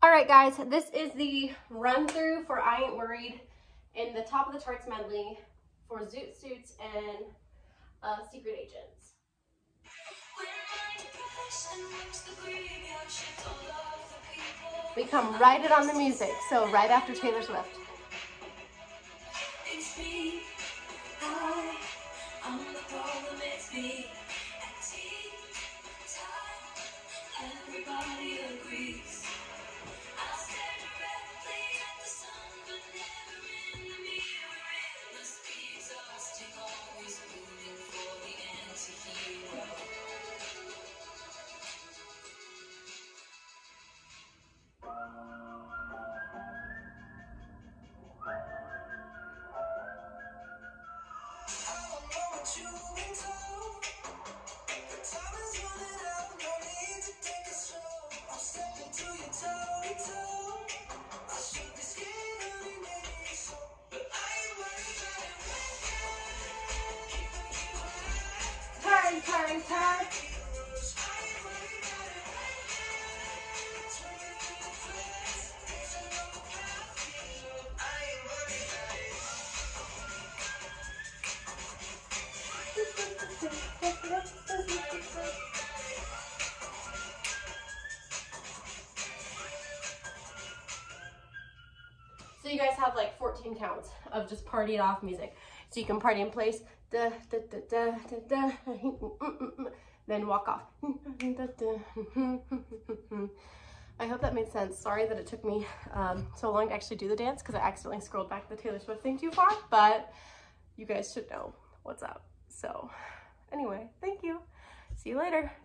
All right, guys, this is the run through for I Ain't Worried in the top of the charts medley for Zoot Suits and Secret Agents. We come right in on the music, so right after Taylor Swift. It's me. I'm the problem, it's me. At tea time, everybody agrees. I'll stare directly at the sun, but never in the mirror. It must be exhausting, always rooting for the anti-hero. Time. So you guys have like 14 counts of just party it off music. So you can party in place, da, da, da, da, da, da, then walk off. I hope that made sense. Sorry that it took me so long to actually do the dance because I accidentally scrolled back the Taylor Swift thing too far, but you guys should know what's up. So anyway, thank you. See you later.